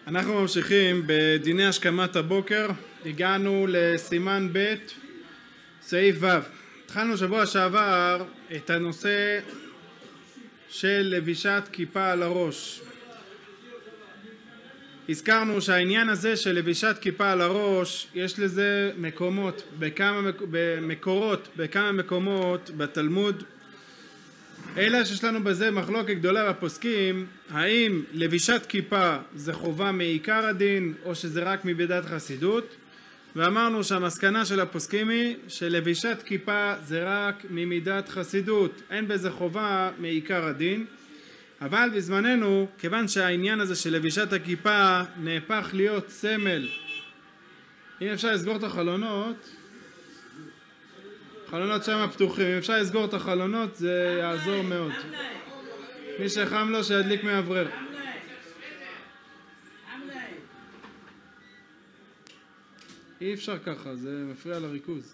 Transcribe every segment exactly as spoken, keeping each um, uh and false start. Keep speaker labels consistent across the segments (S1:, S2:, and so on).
S1: אנחנו ממשיכים בדיני השכמת הבוקר, הגענו לסימן ב' סעיף ו'. התחלנו שבוע שעבר את הנושא של לבישת כיפה על הראש. הזכרנו שהעניין הזה של לבישת כיפה על הראש יש לזה מקומות, בכמה מקורות, בכמה מקומות בתלמוד, אלא שיש לנו בזה מחלוקת גדולה בפוסקים, האם לבישת כיפה זה חובה מעיקר הדין או שזה רק מבידת חסידות, ואמרנו שהמסקנה של הפוסקים היא שלבישת כיפה זה רק ממידת חסידות, אין בזה חובה מעיקר הדין. אבל בזמננו, כיוון שהעניין הזה של לבישת הכיפה נהפך להיות סמל, אם אפשר לסגור את החלונות, חלונות שם פתוחים, אם אפשר לסגור את החלונות זה יעזור מאוד. מי שחם לו שידליק מאוורר. אי אפשר ככה, זה מפריע לריכוז.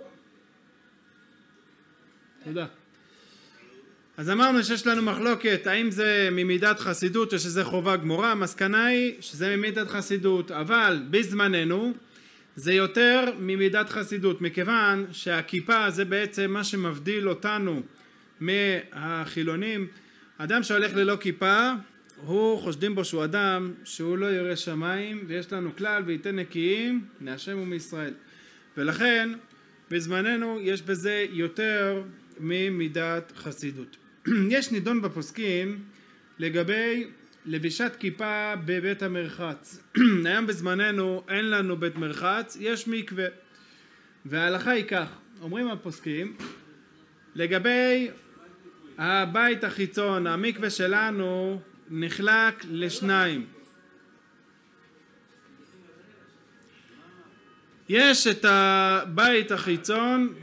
S1: תודה. אז אמרנו שיש לנו מחלוקת האם זה ממידת חסידות או שזה חובה גמורה. המסקנה היא שזה ממידת חסידות, אבל בזמננו זה יותר ממידת חסידות, מכיוון שהכיפה זה בעצם מה שמבדיל אותנו מהחילונים. אדם שהולך ללא כיפה, הוא חושדים בו שהוא אדם שהוא לא ירא שמיים, ויש לנו כלל ויתן נקיים מהשם ומישראל, ולכן בזמננו יש בזה יותר ממידת חסידות. יש נידון בפוסקים לגבי לבישת כיפה בבית המרחץ. היום בזמננו אין לנו בית מרחץ, יש מקווה, וההלכה היא כך, אומרים הפוסקים, לגבי הבית החיצון, המקווה שלנו נחלק לשניים. יש את הבית החיצון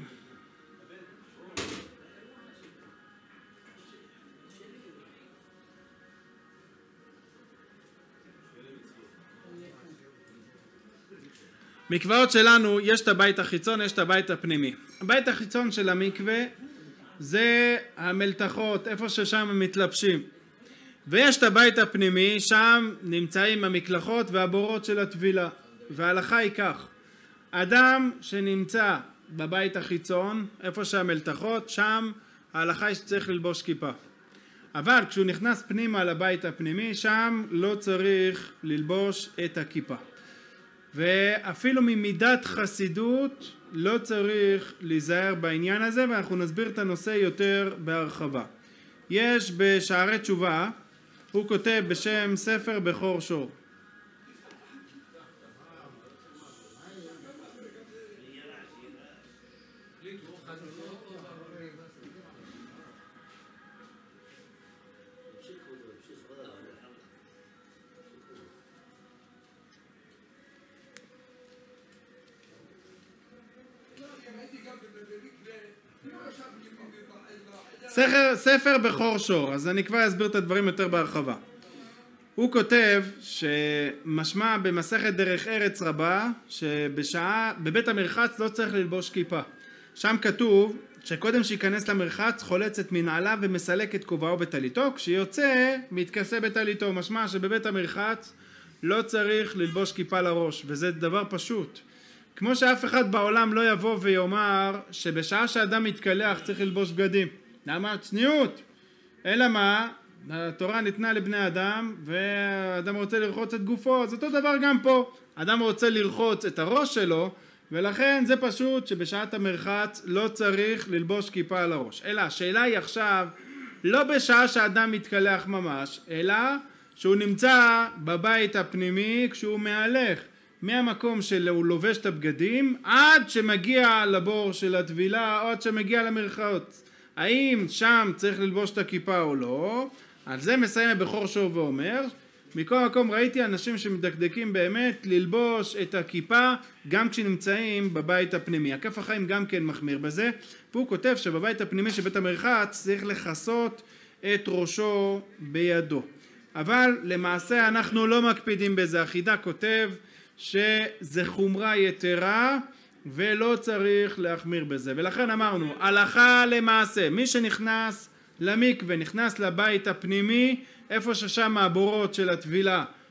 S1: מקוואות שלנו, יש את הבית החיצון, יש את הבית הפנימי. הבית החיצון של המקווה זה המלתחות, איפה ששם מתלבשים. ויש את הבית הפנימי, שם נמצאים המקלחות והבורות של הטבילה. וההלכה היא כך, אדם שנמצא בבית החיצון, איפה שהמלתחות, שם ההלכה היא שצריך ללבוש כיפה. אבל כשהוא נכנס פנימה לבית הפנימי, שם לא צריך ללבוש את הכיפה. ואפילו ממידת חסידות לא צריך להיזהר בעניין הזה, ואנחנו נסביר את הנושא יותר בהרחבה. יש בשערי תשובה, הוא כותב בשם ספר בכור שור. ספר, ספר בכור שור, אז אני כבר אסביר את הדברים יותר בהרחבה. הוא כותב שמשמע במסכת דרך ארץ רבה שבשעה בבית המרחץ לא צריך ללבוש כיפה. שם כתוב שקודם שיכנס למרחץ חולץ את מנעליו ומסלק את כובעו בטליתו, כשיוצא מתכסה בטליתו. משמע שבבית המרחץ לא צריך ללבוש כיפה לראש, וזה דבר פשוט. כמו שאף אחד בעולם לא יבוא ויאמר שבשעה שאדם מתקלח צריך ללבוש בגדים. למה? צניעות. אלא מה? התורה ניתנה לבני אדם, והאדם רוצה לרחוץ את גופו, אז אותו דבר גם פה. אדם רוצה לרחוץ את הראש שלו, ולכן זה פשוט שבשעת המרחץ לא צריך ללבוש כיפה על הראש. אלא השאלה היא עכשיו, לא בשעה שאדם מתקלח ממש, אלא שהוא נמצא בבית הפנימי כשהוא מהלך. מהמקום שהוא לובש את הבגדים עד שמגיע לבור של הטבילה או עד שמגיע למרחץ. האם שם צריך ללבוש את הכיפה או לא? על זה מסיים בכור שור ואומר, מכל מקום ראיתי אנשים שמדקדקים באמת ללבוש את הכיפה גם כשנמצאים בבית הפנימי. הכף החיים גם כן מחמיר בזה, והוא כותב שבבית הפנימי של בית המרחץ צריך לחסות את ראשו בידו. אבל למעשה אנחנו לא מקפידים בזה. החידה כותב שזה חומרה יתרה ולא צריך להחמיר בזה, ולכן אמרנו הלכה למעשה מי שנכנס למקווה, נכנס לבית הפנימי איפה ששם הבורות של הטבילה,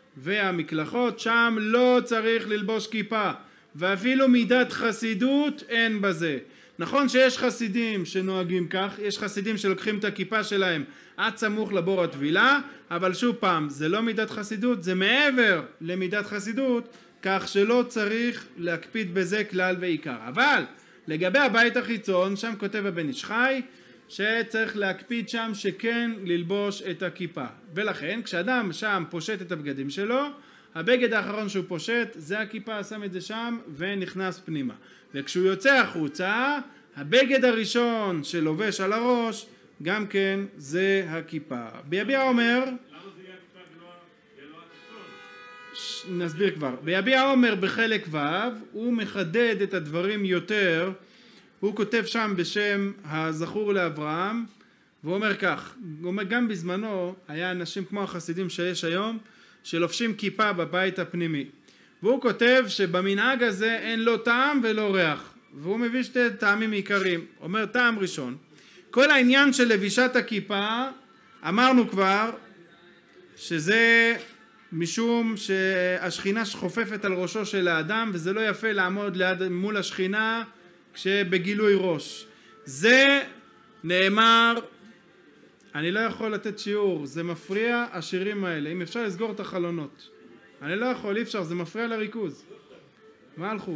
S1: והמקלחות, שם לא צריך ללבוש כיפה, ואפילו מידת חסידות אין בזה. נכון שיש חסידים שנוהגים כך, יש חסידים שלוקחים את הכיפה שלהם עד סמוך לבור הטבילה, אבל שוב פעם, זה לא מידת חסידות, זה מעבר למידת חסידות, כך שלא צריך להקפיד בזה כלל ועיקר. אבל לגבי הבית החיצון, שם כותב הבן איש חי, שצריך להקפיד שם שכן ללבוש את הכיפה. ולכן כשאדם שם פושט את הבגדים שלו, הבגד האחרון שהוא פושט זה הכיפה, שם את זה שם ונכנס פנימה. וכשהוא יוצא החוצה, הבגד הראשון שלובש על הראש גם כן זה הכיפה. ביביע אומר, למה זה יהיה הכיפה ולא התחתון? נסביר כבר. ביביע אומר בחלק ו' הוא מחדד את הדברים יותר. הוא כותב שם בשם הזכור לאברהם, והוא אומר כך, הוא אומר גם בזמנו היה אנשים כמו החסידים שיש היום, שלובשים כיפה בבית הפנימי. והוא כותב שבמנהג הזה אין לו טעם ולא ריח, והוא מביא שתי טעמים עיקריים. אומר טעם ראשון, כל העניין של לבישת הכיפה, אמרנו כבר שזה משום שהשכינה שחופפת על ראשו של האדם, וזה לא יפה לעמוד ליד מול השכינה כשבגילוי ראש. זה נאמר, אני לא יכול לתת שיעור, זה מפריע השירים האלה, אם אפשר לסגור את החלונות. אני לא יכול, אי אפשר, זה מפריע לריכוז. מה הלכו?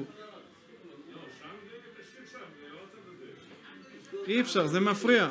S1: אי אפשר, זה מפריע.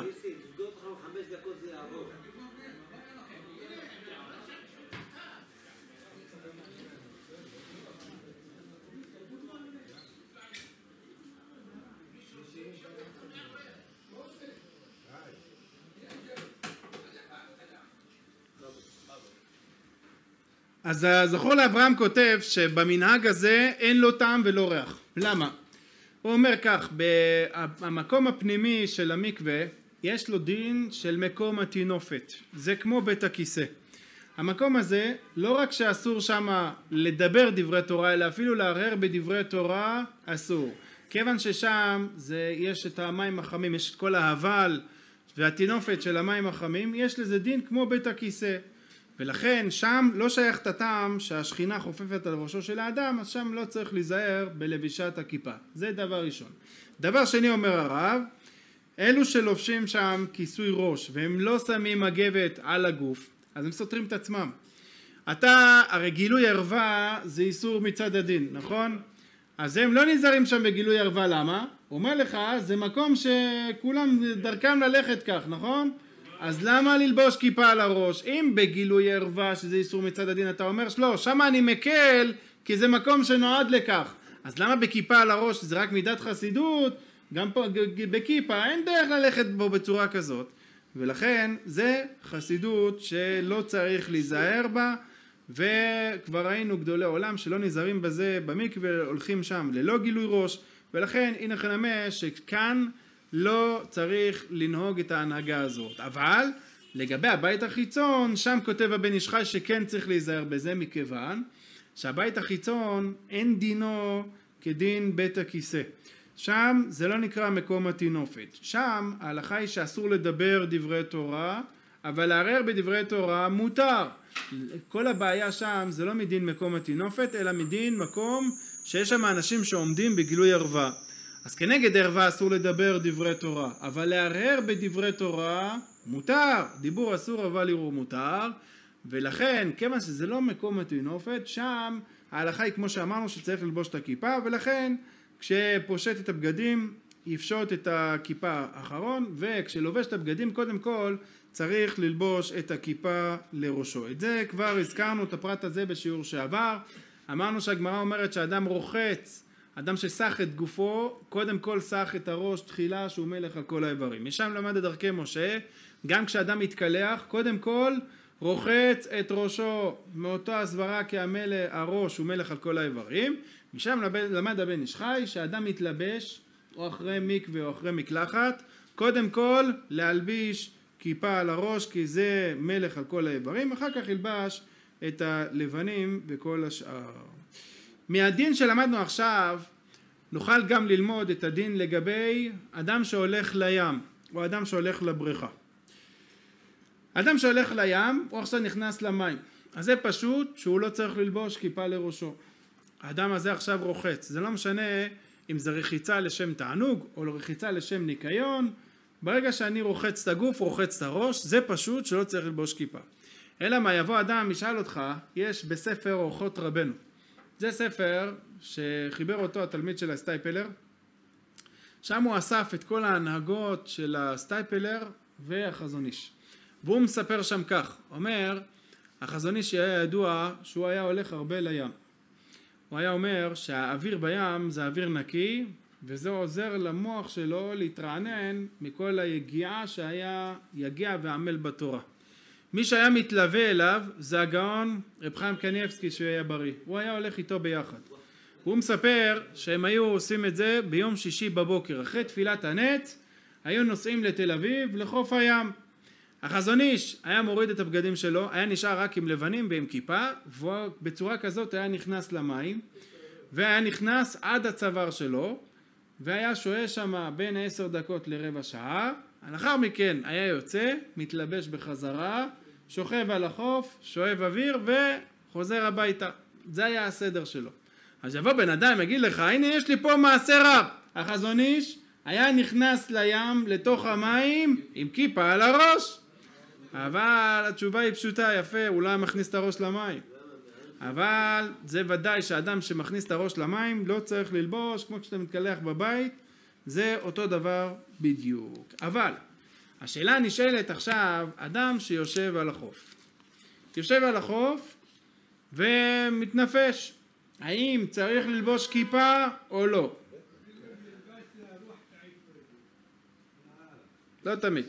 S1: אז הזכור לאברהם כותב שבמנהג הזה אין לו טעם ולא ריח. למה? הוא אומר כך, במקום הפנימי של המקווה יש לו דין של מקום התינופת, זה כמו בית הכיסא. המקום הזה לא רק שאסור שם לדבר דברי תורה, אלא אפילו להרהר בדברי תורה אסור. כיוון ששם זה, יש את המים החמים, יש את כל ההבל והתינופת של המים החמים, יש לזה דין כמו בית הכיסא. ולכן שם לא שייך את הטעם שהשכינה חופפת על ראשו של האדם, אז שם לא צריך להיזהר בלבישת הכיפה. זה דבר ראשון. דבר שני אומר הרב, אלו שלובשים שם כיסוי ראש והם לא שמים מגבת על הגוף, אז הם סותרים את עצמם. אתה, הרי גילוי ערווה זה איסור מצד הדין, נכון? אז הם לא נזהרים שם בגילוי ערווה, למה? הוא אומר לך, זה מקום שכולם דרכם ללכת כך, נכון? אז למה ללבוש כיפה על הראש? אם בגילוי ערווה שזה איסור מצד הדין אתה אומר שלא, שם אני מקל כי זה מקום שנועד לכך. אז למה בכיפה על הראש זה רק מידת חסידות? גם פה בכיפה אין דרך ללכת בו בצורה כזאת. ולכן זה חסידות שלא צריך להיזהר בה, וכבר ראינו גדולי עולם שלא נזהרים בזה במקווה, הולכים שם ללא גילוי ראש, ולכן הנה חנמה שכאן לא צריך לנהוג את ההנהגה הזאת. אבל לגבי הבית החיצון, שם כותב הבן איש חי שכן צריך להיזהר בזה, מכיוון שהבית החיצון אין דינו כדין בית הכיסא. שם זה לא נקרא מקום התינופת. שם ההלכה היא שאסור לדבר דברי תורה, אבל לערער בדברי תורה מותר. כל הבעיה שם זה לא מדין מקום התינופת, אלא מדין מקום שיש שם אנשים שעומדים בגילוי ערווה. אז כנגד ערווה אסור לדבר דברי תורה, אבל לערער בדברי תורה מותר. דיבור אסור אבל ערעור מותר, ולכן כיוון שזה לא מקום התינופת, שם ההלכה היא כמו שאמרנו שצריך ללבוש את הכיפה, ולכן כשפושט את הבגדים יפשוט את הכיפה האחרון, וכשלובש את הבגדים קודם כל צריך ללבוש את הכיפה לראשו. את זה כבר הזכרנו את הפרט הזה בשיעור שעבר. אמרנו שהגמרא אומרת שאדם רוחץ, אדם שסח את גופו, קודם כל סח את הראש תחילה שהוא מלך על כל האיברים. משם למד את דרכי משה, גם כשאדם מתקלח, קודם כל רוחץ את ראשו, מאותו הסברה כי המלך, הראש הוא מלך על כל האיברים. משם למד הבן איש חי שאדם מתלבש או אחרי מקווה או אחרי מקלחת, קודם כל להלביש כיפה על הראש כי זה מלך על כל האיברים, אחר כך ילבש את הלבנים וכל השאר. מהדין שלמדנו עכשיו נוכל גם ללמוד את הדין לגבי אדם שהולך לים או אדם שהולך לבריכה. אדם שהולך לים הוא עכשיו נכנס למים, אז זה פשוט שהוא לא צריך ללבוש כיפה לראשו. האדם הזה עכשיו רוחץ, זה לא משנה אם זה רחיצה לשם תענוג או רחיצה לשם ניקיון, ברגע שאני רוחץ את הגוף, רוחץ את הראש, זה פשוט שלא צריך ללבוש כיפה. אלא מה, יבוא אדם, ישאל אותך, יש בספר אורחות רבנו. זה ספר שחיבר אותו התלמיד של הסטייפלר, שם הוא אסף את כל ההנהגות של הסטייפלר והחזון איש. והוא מספר שם כך, אומר, החזון איש היה ידוע שהוא היה הולך הרבה לים. הוא היה אומר שהאוויר בים זה אוויר נקי, וזה עוזר למוח שלו להתרענן מכל היגיעה שהיה יגיע ועמל בתורה. מי שהיה מתלווה אליו זה הגאון רב חיים קניבסקי שהוא היה בריא. הוא היה הולך איתו ביחד. הוא מספר שהם היו עושים את זה ביום שישי בבוקר. אחרי תפילת הנץ היו נוסעים לתל אביב לחוף הים. החזון איש היה מוריד את הבגדים שלו, היה נשאר רק עם לבנים ועם כיפה, ובצורה כזאת היה נכנס למים, והיה נכנס עד הצוואר שלו, והיה שוהה שם בין עשר דקות לרבע שעה. לאחר מכן היה יוצא, מתלבש בחזרה, שוכב על החוף, שואב אוויר וחוזר הביתה. זה היה הסדר שלו. אז יבוא בן אדם, יגיד לך, הנה יש לי פה מעשה רב. החזון איש היה נכנס לים לתוך המים עם כיפה על הראש. אבל התשובה היא פשוטה, יפה, הוא לא מכניס את הראש למים. אבל זה ודאי שאדם שמכניס את הראש למים לא צריך ללבוש, כמו כשאתה מתקלח בבית, זה אותו דבר בדיוק. אבל השאלה נשאלת עכשיו, אדם שיושב על החוף. יושב על החוף ומתנפש. האם צריך ללבוש כיפה או לא? לא תמיד.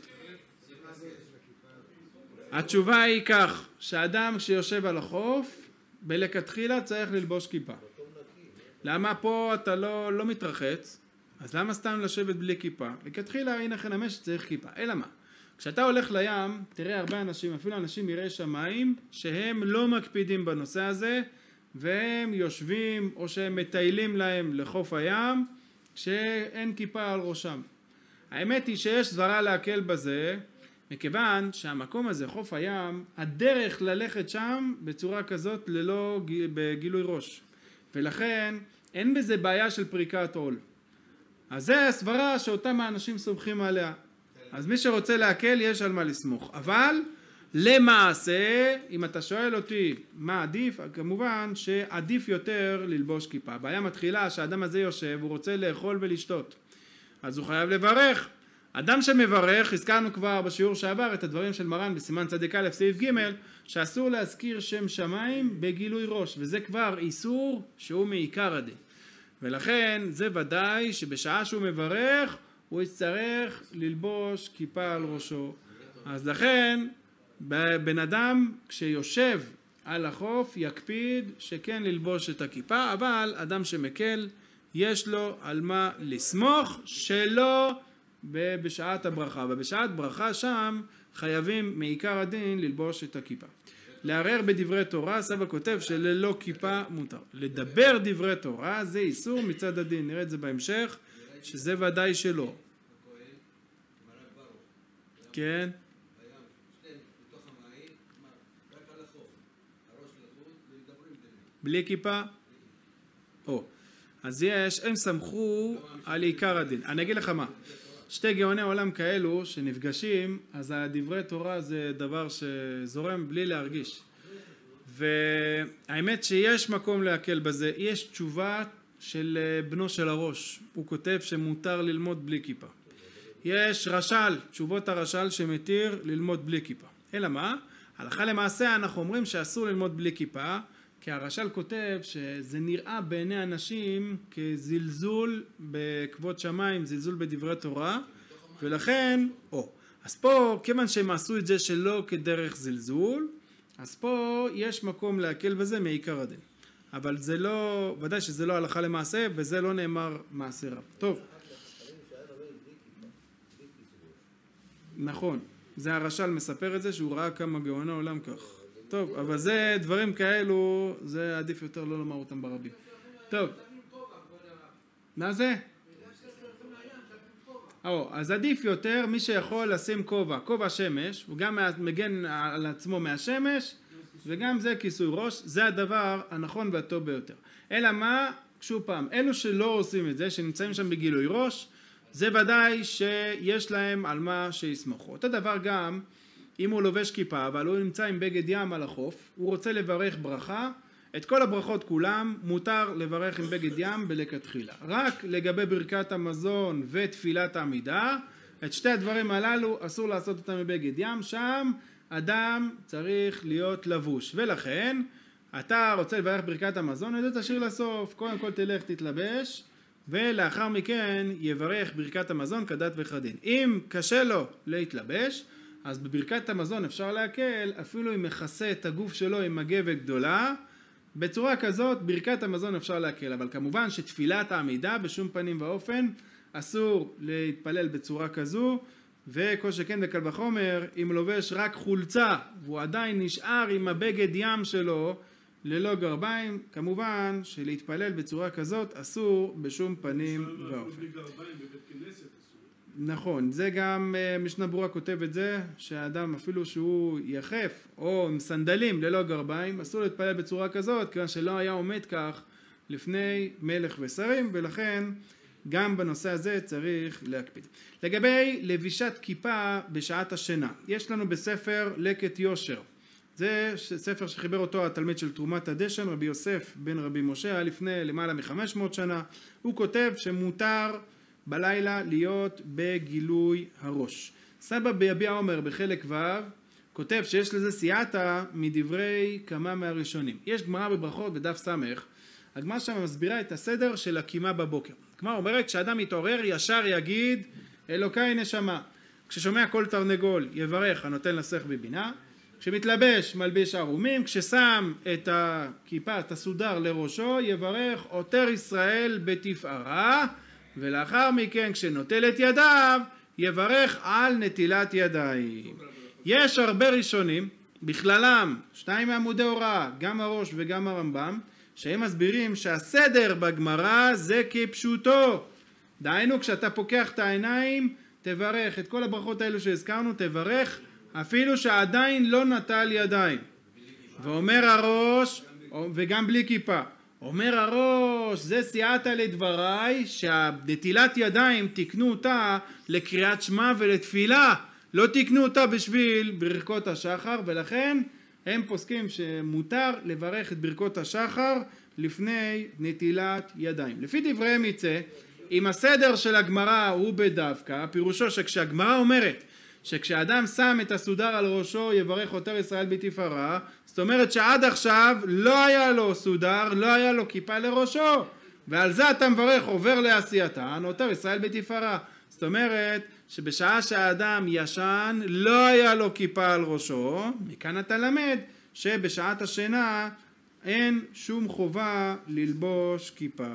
S1: התשובה היא כך, שאדם כשיושב על החוף, בלכתחילה צריך ללבוש כיפה. למה פה אתה לא, לא מתרחץ? אז למה סתם לשבת בלי כיפה? לכתחילה הנה חנמש שצריך כיפה. אלא מה? כשאתה הולך לים, תראה הרבה אנשים, אפילו אנשים יראי שמיים, שהם לא מקפידים בנושא הזה, והם יושבים או שהם מטיילים להם לחוף הים, כשאין כיפה על ראשם. האמת היא שיש סברה להקל בזה, מכיוון שהמקום הזה, חוף הים, הדרך ללכת שם בצורה כזאת ללא בגילוי ראש. ולכן אין בזה בעיה של פריקת עול. אז זה הסברה שאותם האנשים סומכים עליה. אז מי שרוצה להקל יש על מה לסמוך. אבל למעשה, אם אתה שואל אותי מה עדיף, כמובן שעדיף יותר ללבוש כיפה. הבעיה מתחילה שהאדם הזה יושב, הוא רוצה לאכול ולשתות. אז הוא חייב לברך. אדם שמברך, הזכרנו כבר בשיעור שעבר את הדברים של מרן בסימן צדיק א' סעיף ג', שאסור להזכיר שם שמיים בגילוי ראש, וזה כבר איסור שהוא מעיקר הדין. ולכן זה ודאי שבשעה שהוא מברך, הוא יצטרך ללבוש כיפה על ראשו. אז לכן, בן אדם כשיושב על החוף יקפיד שכן ללבוש את הכיפה, אבל אדם שמקל יש לו על מה לסמוך שלא בשעת הברכה, ובשעת ברכה שם חייבים מעיקר הדין ללבוש את הכיפה. לערער בדברי תורה, סבא כותב שללא כיפה מותר. לדבר דברי תורה זה איסור מצד הדין, נראה את זה בהמשך, שזה ודאי שלא. כן? בלי כיפה? או. אז יש, הם סמכו על עיקר הדין. אני אגיד לך מה. שתי גאוני עולם כאלו שנפגשים, אז הדברי תורה זה דבר שזורם בלי להרגיש. והאמת שיש מקום להקל בזה. יש תשובה של בנו של הראש. הוא כותב שמותר ללמוד בלי כיפה. יש רש"ל, תשובות הרש"ל שמתיר ללמוד בלי כיפה. אלא מה? הלכה למעשה אנחנו אומרים שאסור ללמוד בלי כיפה, כי הרש"ל כותב שזה נראה בעיני אנשים כזלזול בכבוד שמיים, זלזול בדברי תורה, ולכן, או, אז פה, כיוון שהם עשו את זה שלא כדרך זלזול, אז פה יש מקום להקל בזה מעיקר הדין. אבל זה לא, ודאי שזה לא הלכה למעשה, וזה לא נאמר מעשה רב. טוב. נכון, זה הרש"ל מספר את זה, שהוא ראה כמה גאוני עולם כך. טוב, אבל זה דברים כאלו, זה עדיף יותר לא לומר אותם ברבים. טוב. מה זה? או, אז עדיף יותר מי שיכול לשים כובע, כובע שמש, הוא גם מגן על עצמו מהשמש, וגם זה כיסוי ראש, זה הדבר הנכון והטוב ביותר. אלא מה? שוב פעם, אלו שלא עושים את זה, שנמצאים שם בגילוי ראש, זה ודאי שיש להם על מה שיסמכו. אותו דבר גם, אם הוא לובש כיפה, אבל הוא נמצא עם בגד ים על החוף, הוא רוצה לברך ברכה, את כל הברכות כולם מותר לברך עם בגד ים בלכתחילה. רק לגבי ברכת המזון ותפילת העמידה, את שתי הדברים הללו אסור לעשות אותם מבגד ים, שם אדם צריך להיות לבוש. ולכן, אתה רוצה לברך ברכת המזון, את זה תשאיר לסוף, קודם כל תלך תתלבש, ולאחר מכן יברך ברכת המזון כדת וכדין. אם קשה לו להתלבש, אז בברכת המזון אפשר להקל, אפילו אם מכסה את הגוף שלו עם מגבת גדולה, בצורה כזאת ברכת המזון אפשר להקל, אבל כמובן שתפילת העמידה בשום פנים ואופן אסור להתפלל בצורה כזו, וכל שכן וקל וחומר, אם לובש רק חולצה והוא עדיין נשאר עם הבגד ים שלו ללא גרביים, כמובן שלהתפלל בצורה כזאת אסור בשום פנים ואופן. נכון, זה גם משנה ברורה כותב את זה, שהאדם אפילו שהוא יחף או עם סנדלים ללא גרביים, אסור להתפלל בצורה כזאת, כיוון שלא היה עומד כך לפני מלך ושרים, ולכן גם בנושא הזה צריך להקפיד. לגבי לבישת כיפה בשעת השינה, יש לנו בספר לקט יושר, זה ספר שחיבר אותו התלמיד של תרומת הדשן, רבי יוסף בן רבי משה, היה לפני למעלה מחמש מאות שנה, הוא כותב שמותר בלילה להיות בגילוי הראש. סבא ביביע עומר בחלק ו' כותב שיש לזה סייעתא מדברי כמה מהראשונים. יש גמרא בברכות בדף סמך, הגמרא שם מסבירה את הסדר של הקימה בבוקר. הגמרא אומרת כשאדם מתעורר ישר יגיד אלוקיי נשמה, כששומע כל תרנגול יברך הנותן לשכל בבינה, כשמתלבש מלביש ערומים, כששם את הכיפה, את הסודר לראשו, יברך עוטר ישראל בתפארה, ולאחר מכן כשנוטל את ידיו יברך על נטילת ידיים. יש הרבה ראשונים, בכללם שניים מעמודי הוראה, גם הראש וגם הרמב"ם, שהם מסבירים שהסדר בגמרא זה כפשוטו. דהיינו כשאתה פוקח את העיניים תברך את כל הברכות האלו שהזכרנו, תברך אפילו שעדיין לא נטל ידיים. ואומר הראש, וגם בלי כיפה, אומר הראש, זה סייעתא לדבריי, שהנטילת ידיים תקנו אותה לקריאת שמע ולתפילה, לא תקנו אותה בשביל ברכות השחר, ולכן הם פוסקים שמותר לברך את ברכות השחר לפני נטילת ידיים. לפי דבריהם יצא, אם הסדר של הגמרא הוא בדווקא, פירושו שכשהגמרא אומרת שכשאדם שם את הסודר על ראשו יברך עוטר ישראל בתפארה, זאת אומרת שעד עכשיו לא היה לו סודר, לא היה לו כיפה לראשו, ועל זה אתה מברך עובר לעשייתן, עוטר ישראל בתפארה. זאת אומרת שבשעה שהאדם ישן לא היה לו כיפה על ראשו, מכאן אתה למד שבשעת השינה אין שום חובה ללבוש כיפה.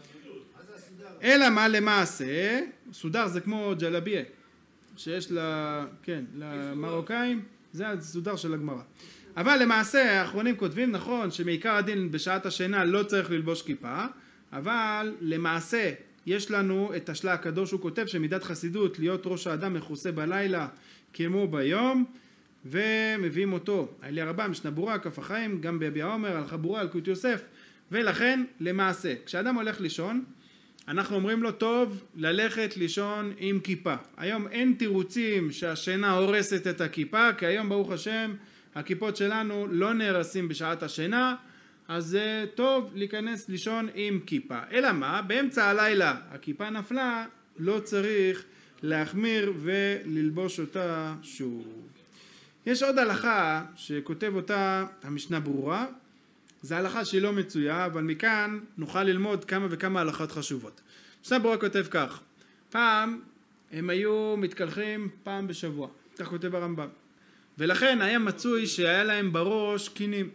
S1: אלא מה למעשה, סודר זה כמו ג'לביה שיש לה, כן, למרוקאים, זה הסודר של הגמרא. אבל למעשה האחרונים כותבים נכון שמעיקר הדין בשעת השינה לא צריך ללבוש כיפה, אבל למעשה יש לנו את השלה הקדוש, הוא כותב שמידת חסידות להיות ראש האדם מכוסה בלילה כמו ביום, ומביאים אותו אלי הרבה משנה ברורה כף החיים, גם ביביע עומר הלכה ברורה על קוט יוסף. ולכן למעשה כשאדם הולך לישון אנחנו אומרים לו טוב ללכת לישון עם כיפה. היום אין תירוצים שהשינה הורסת את הכיפה, כי היום ברוך השם הכיפות שלנו לא נהרסים בשעת השינה, אז זה טוב להיכנס לישון עם כיפה. אלא מה? באמצע הלילה הכיפה נפלה, לא צריך להחמיר וללבוש אותה שוב. יש עוד הלכה שכותב אותה המשנה ברורה, זו הלכה שהיא לא מצויה, אבל מכאן נוכל ללמוד כמה וכמה הלכות חשובות. המשנה ברורה כותב כך, פעם הם היו מתקלחים פעם בשבוע, כך כותב הרמב"ם, ולכן היה מצוי שהיה להם בראש קינים.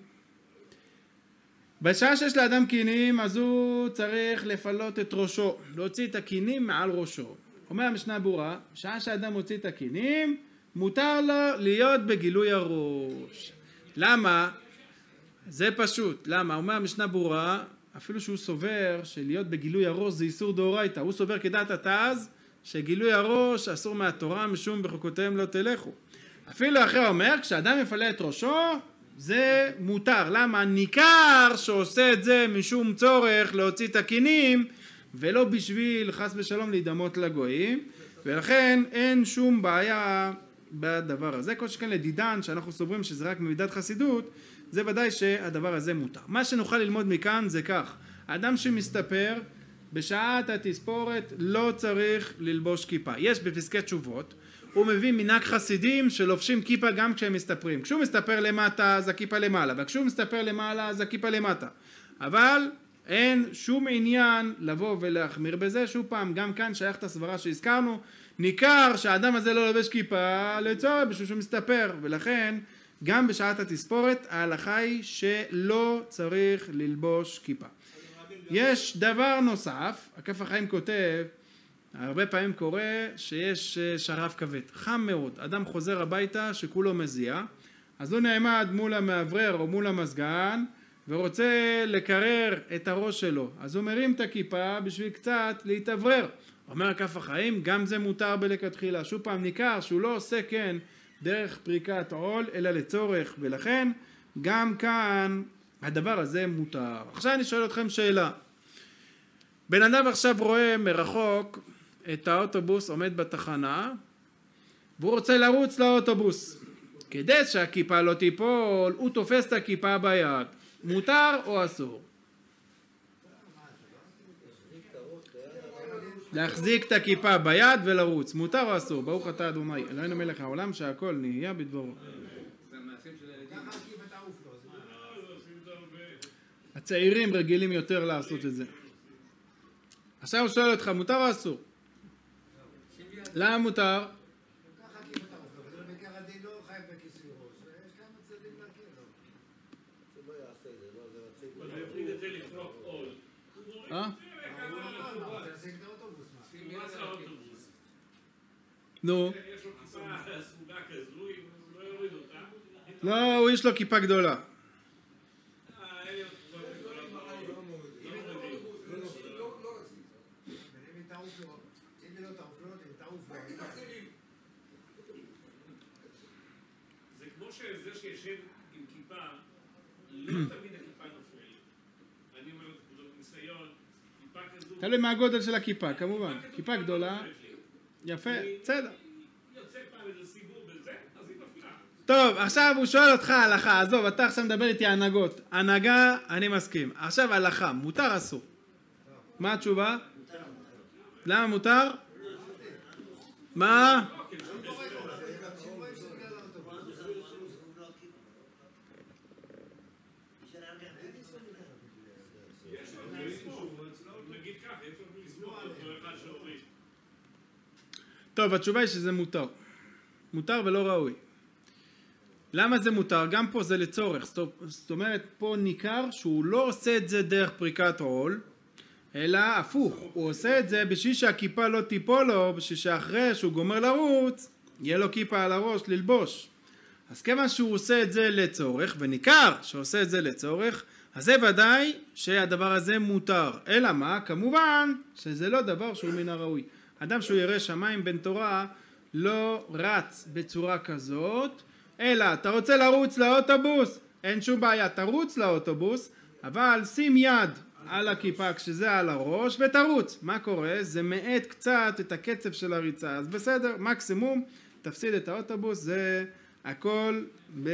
S1: בשעה שיש לאדם קינים אז הוא צריך לפלות את ראשו, להוציא את הקינים מעל ראשו. אומר המשנה ברורה, בשעה שהאדם מוציא את הקינים מותר לו להיות בגילוי הראש. למה? זה פשוט. למה? אומר המשנה ברורה, אפילו שהוא סובר שלהיות בגילוי הראש זה איסור דאורייתא, הוא סובר כדעת התז שגילוי הראש אסור מהתורה משום בחוקותיהם לא תלכו. אפילו אחרי אומר, כשאדם יפלה את ראשו זה מותר. למה? ניכר שעושה את זה משום צורך להוציא את הקינים, ולא בשביל חס ושלום להידמות לגויים, ולכן אין שום בעיה בדבר הזה. כל שכן לדידן, שאנחנו סוברים שזה רק ממידת חסידות, זה ודאי שהדבר הזה מותר. מה שנוכל ללמוד מכאן זה כך, האדם שמסתפר בשעת התספורת לא צריך ללבוש כיפה. יש בפסקי תשובות, הוא מביא מנהג חסידים שלובשים כיפה גם כשהם מסתפרים. כשהוא מסתפר למטה אז הכיפה למעלה, וכשהוא מסתפר למעלה אז הכיפה למטה. אבל אין שום עניין לבוא ולהחמיר בזה. שוב פעם, גם כאן שייך את הסברה שהזכרנו, ניכר שהאדם הזה לא לובש כיפה לצורך בשביל שהוא מסתפר, ולכן גם בשעת התספורת ההלכה היא שלא צריך ללבוש כיפה. יש דבר נוסף, הכף החיים כותב, הרבה פעמים קורה שיש שרף כבד, חם מאוד, אדם חוזר הביתה שכולו מזיע, אז הוא נעמד מול המעברר או מול המזגן ורוצה לקרר את הראש שלו, אז הוא מרים את הכיפה בשביל קצת להתאוורר. אומר הכף החיים, גם זה מותר בלכתחילה. שוב פעם, ניכר שהוא לא עושה כן דרך פריקת עול אלא לצורך, ולכן גם כאן הדבר הזה מותר. עכשיו אני שואל אתכם שאלה, בן אדם עכשיו רואה מרחוק את האוטובוס עומד בתחנה והוא רוצה לרוץ לאוטובוס, כדי שהכיפה לא תיפול הוא תופס את הכיפה ביד, מותר או אסור? להחזיק את הכיפה ביד ולרוץ, מותר או אסור? ברוך אתה אדוני אלוהינו מלך העולם שהכל נהיה בדברו. הצעירים רגילים יותר לעשות את זה. עכשיו הוא שואל אותך, מותר או אסור? למה מותר? אה? נו. לא, הוא יש לו כיפה גדולה.
S2: זה כמו שזה שישב עם כיפה, לא תמיד הכיפה נופלת. אני אומר את ניסיון, כיפה כזו...
S1: תלוי מה הגודל של הכיפה, כמובן. כיפה גדולה, יפה, בסדר.
S2: יוצא פעם איזה סיבוב בזה, אז היא נופלה.
S1: טוב, עכשיו הוא שואל אותך הלכה, עזוב, אתה עכשיו מדבר איתי הנהגות. הנהגה, אני מסכים. עכשיו הלכה, מותר אסור? מה התשובה? למה מותר? מה? טוב, התשובה היא שזה מותר. מותר ולא ראוי. למה זה מותר? גם פה זה לצורך. זאת אומרת, פה ניכר שהוא לא עושה את זה דרך פריקת עול, אלא הפוך. הוא עושה את זה בשביל שהכיפה לא תיפול לו, בשביל שאחרי שהוא גומר לרוץ, יהיה לו כיפה על הראש ללבוש. אז כיוון שהוא עושה את זה לצורך, וניכר שהוא עושה את זה לצורך, אז זה ודאי שהדבר הזה מותר. אלא מה? כמובן שזה לא דבר שהוא מן הראוי. אדם שהוא ירא שמיים בן תורה לא רץ בצורה כזאת, אלא אתה רוצה לרוץ לאוטובוס, אין שום בעיה, תרוץ לאוטובוס, אבל שים יד על הכיפה כשזה על הראש ותרוץ. מה קורה? זה מעט קצת את הקצב של הריצה, אז בסדר, מקסימום תפסיד את האוטובוס, זה הכל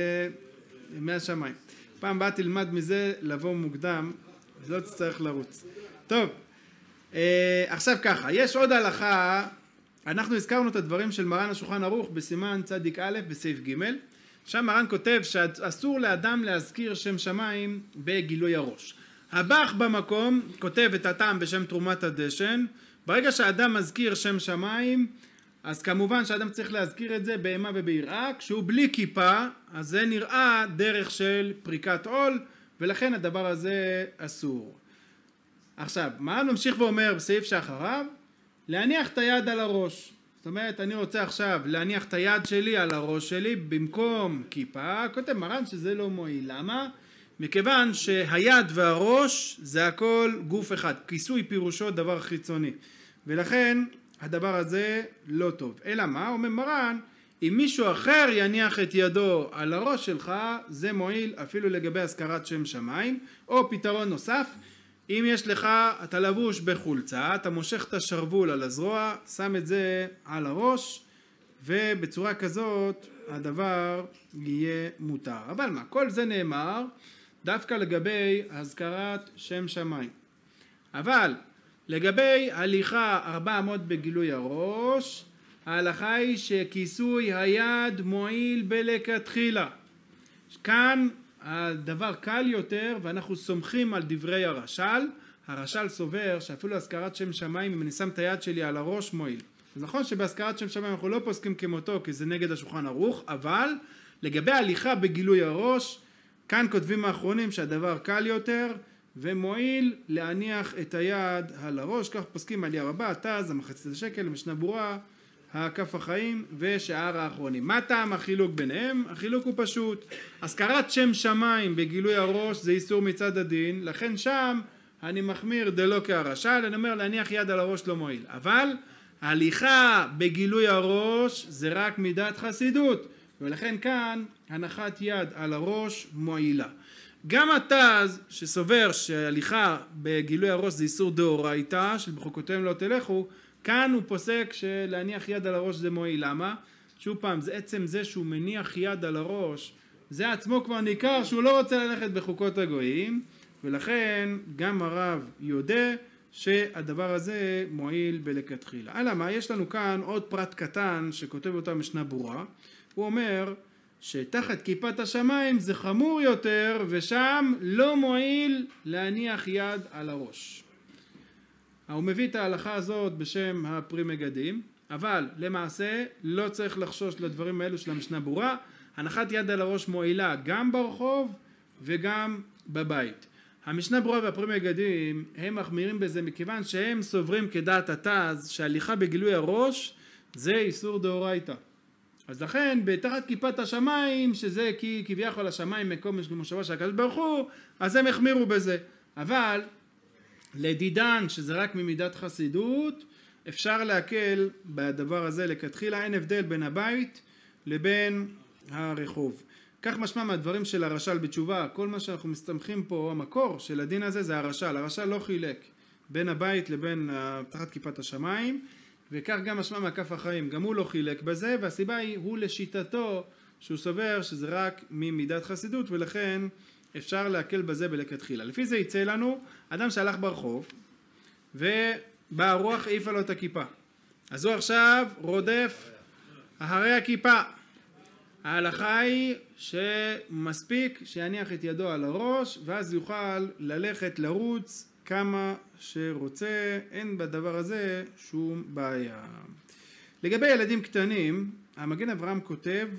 S1: מהשמיים. פעם בא תלמד מזה לבוא מוקדם, לא תצטרך לרוץ. טוב, עכשיו ככה, יש עוד הלכה, אנחנו הזכרנו את הדברים של מרן השולחן ערוך בסימן צדיק א' בסעיף ג', שם מרן כותב שאסור לאדם להזכיר שם שמיים בגילוי הראש. הבח במקום כותב את הטעם בשם תרומת הדשן, ברגע שהאדם מזכיר שם שמיים, אז כמובן שהאדם צריך להזכיר את זה באימה וביראה, כשהוא בלי כיפה, אז זה נראה דרך של פריקת עול, ולכן הדבר הזה אסור. עכשיו, מה נמשיך ואומר בסעיף שאחריו? להניח את היד על הראש. זאת אומרת, אני רוצה עכשיו להניח את היד שלי על הראש שלי במקום כיפה, כותב מרן שזה לא מועיל. למה? מכיוון שהיד והראש זה הכל גוף אחד. כיסוי פירושו דבר חיצוני. ולכן הדבר הזה לא טוב. אלא מה? אומר מרן, אם מישהו אחר יניח את ידו על הראש שלך, זה מועיל אפילו לגבי הזכרת שם שמיים. או פתרון נוסף, אם יש לך, אתה לבוש בחולצה, אתה מושך את השרוול על הזרוע, שם את זה על הראש, ובצורה כזאת הדבר יהיה מותר. אבל מה, כל זה נאמר דווקא לגבי הזכרת שם שמיים. אבל לגבי הליכה ארבע אמות בגילוי הראש, ההלכה היא שכיסוי היד מועיל בלכתחילה. כאן הדבר קל יותר, ואנחנו סומכים על דברי הרש"ל. הרש"ל סובר שאפילו הזכרת שם שמיים, אם אני שם את היד שלי על הראש, מועיל. אז נכון שבהזכרת שם שמיים אנחנו לא פוסקים כמותו, כי זה נגד השולחן ערוך, אבל לגבי הליכה בגילוי הראש, כאן כותבים האחרונים שהדבר קל יותר, ומועיל להניח את היד על הראש. כך פוסקים על הרבה, התז, המחצית השקל, משנה ברורה, הכף החיים ושאר האחרונים. מה טעם החילוק ביניהם? החילוק הוא פשוט. הזכרת שם שמיים בגילוי הראש זה איסור מצד הדין, לכן שם אני מחמיר דלא כהרש"ל, אני אומר להניח יד על הראש לא מועיל. אבל הליכה בגילוי הראש זה רק מידת חסידות, ולכן כאן הנחת יד על הראש מועילה. גם התז שסובר שהליכה בגילוי הראש זה איסור דאורייתא, שבחוקותיהם לא תלכו, כאן הוא פוסק שלהניח יד על הראש זה מועיל. למה? שוב פעם, זה עצם זה שהוא מניח יד על הראש, זה עצמו כבר ניכר שהוא לא רוצה ללכת בחוקות הגויים, ולכן גם הרב יודע שהדבר הזה מועיל בלכתחילה. אלא מה? יש לנו כאן עוד פרט קטן שכותב אותה משנה ברורה. הוא אומר שתחת כיפת השמיים זה חמור יותר, ושם לא מועיל להניח יד על הראש. הוא מביא את ההלכה הזאת בשם הפרי מגדים, אבל למעשה לא צריך לחשוש לדברים האלו של המשנה ברורה. הנחת יד על הראש מועילה גם ברחוב וגם בבית. המשנה ברורה והפרי מגדים הם מחמירים בזה מכיוון שהם סוברים כדעת התז שהליכה בגילוי הראש זה איסור דאורייתא. אז לכן בתחת כיפת השמיים, שזה כי כביכול השמיים מקום מושבו של הקדוש ברוך הוא, אז הם החמירו בזה. אבל לדידן שזה רק ממידת חסידות, אפשר להקל בדבר הזה לכתחילה. אין הבדל בין הבית לבין הרחוב. כך משמע מהדברים של הרש"ל בתשובה. כל מה שאנחנו מסתמכים פה, המקור של הדין הזה זה הרש"ל. הרש"ל לא חילק בין הבית לבין תחת כיפת השמיים, וכך גם משמע מהכף החיים, גם הוא לא חילק בזה, והסיבה היא הוא לשיטתו שהוא סובר שזה רק ממידת חסידות, ולכן אפשר להקל בזה בלכתחילה. לפי זה יצא לנו אדם שהלך ברחוב ובא הרוח העיפה לו את הכיפה, אז הוא עכשיו רודף אחרי הכיפה. ההלכה היא שמספיק שיניח את ידו על הראש, ואז יוכל ללכת לרוץ כמה שרוצה, אין בדבר הזה שום בעיה. לגבי ילדים קטנים, המגן אברהם כותב